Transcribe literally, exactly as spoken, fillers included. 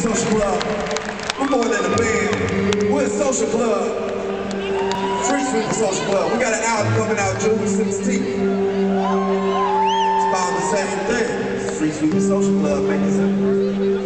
Social Club. We're more than a band. We're a social club. Street Sweeper Social Club. We got an album coming out June sixteenth. It's about the same thing. Street Sweeper Social Club, make it simple.